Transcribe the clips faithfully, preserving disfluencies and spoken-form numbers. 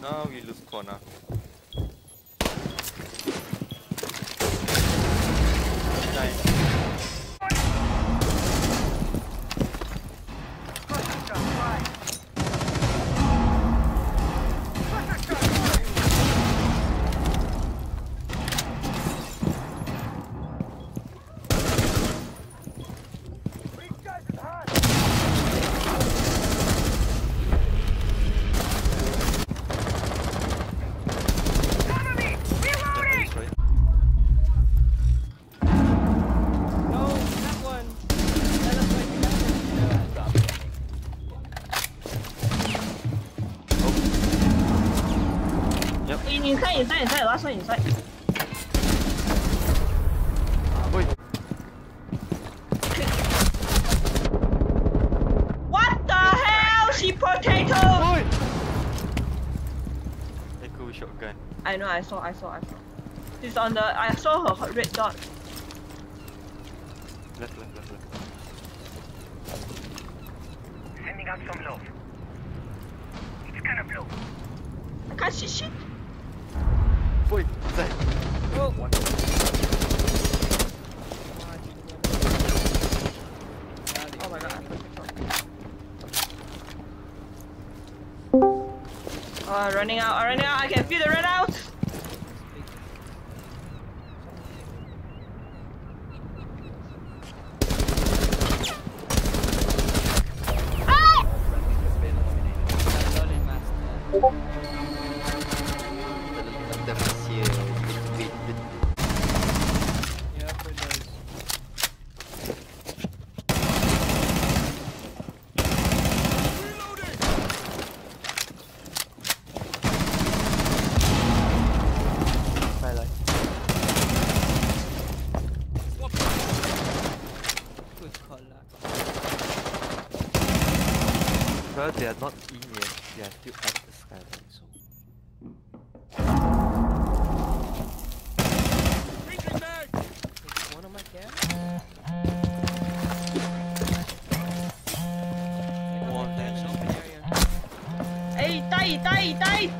corner, we lose corner. Nice. Inside, inside, inside, last one inside. Wait. What the hell? She potato! Wait. Echo shotgun. I know, I saw, I saw, I saw. She's on the. I saw her red dot. Left, left, left, left. Sending out some love. It's gonna blow. I can't see shit. Wait, inside. Oh. Oh my god, I put it on. Oh, I'm running out, I'm running out, I can feel the red out! Ah! Well, they are not in yet, they are still at the skyline, so... One of my cam? One there, so... Hey, die, die, die!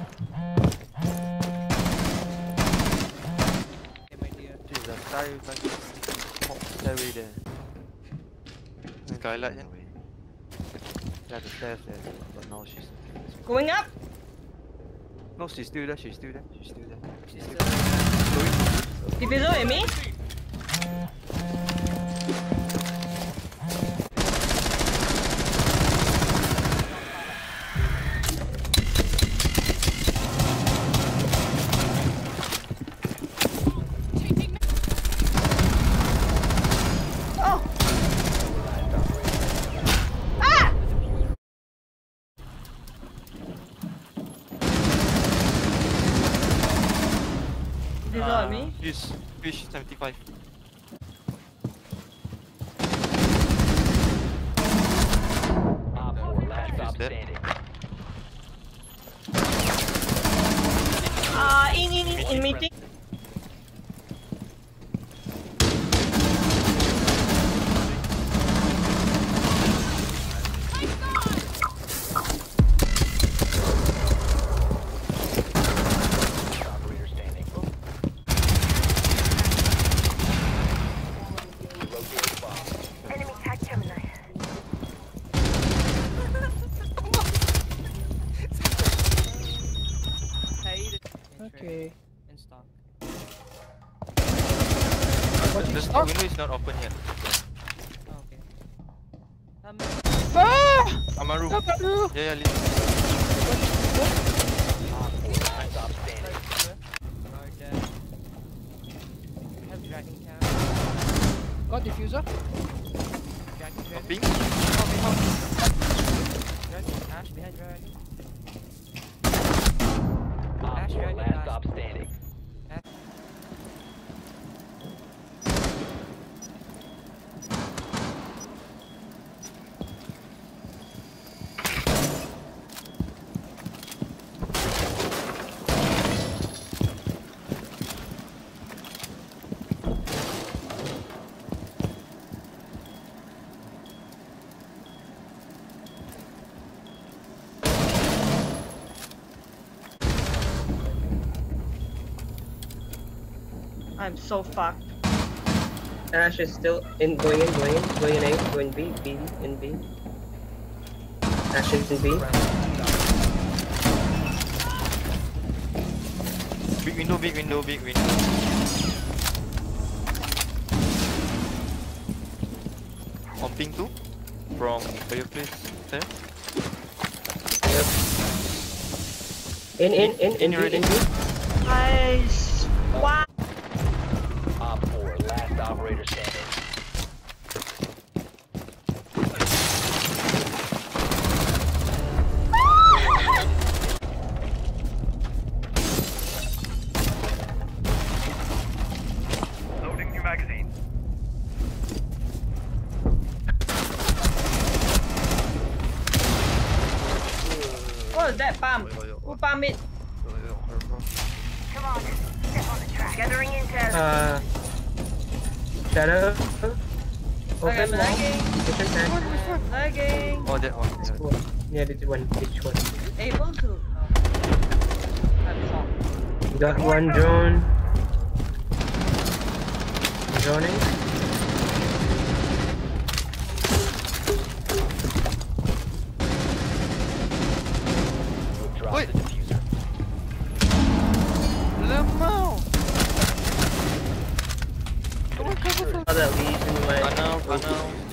Okay, my dear. Jeez, the sky like top stairway there. Skylight, yeah? Yeah, the stairs there, but now she's... Going up? No, she's still there, she's still there, she's still there. She's still Still- there. Diffuser with me? Oh! Ah! Diffuser with me? Fish, fish seventy-five. Is that? Uh, in, in, in, in meeting. Enemy tag Gemini. Okay. In stock. The, the window is not open yet. Oh, okay. Um, Ah! Amaru. Amaru! Yeah, yeah, leave. are dead. We have dragon cam. Got diffuser? Dragon dragon. Ping. Dragon. Ash behind dragon. Ash dragon. Last stop standing. I'm so fucked. Ash is still in, going in, going in, going in A, going B, B, in B. Ash is in B. Big window, big window, big window. On ping two from fireplace there. Yep. In, in, in, in, In B, already. in B. Nice. Wow. Op four, last operator standing. Loading new magazine. What is that bomb? Who bomb it? Come on, step on the track. Gathering intel. Uh, Shadow. Okay, I'm Open wall. lagging. Kitchen tank. Lagging. Oh, that one. This one. Yeah, this one. Which one? Able to. Oh. I'm sorry. Got one drone. Droning. You have dropped Wait. the diffuser. Lemau. Oh, that leads in my. Panel, panel.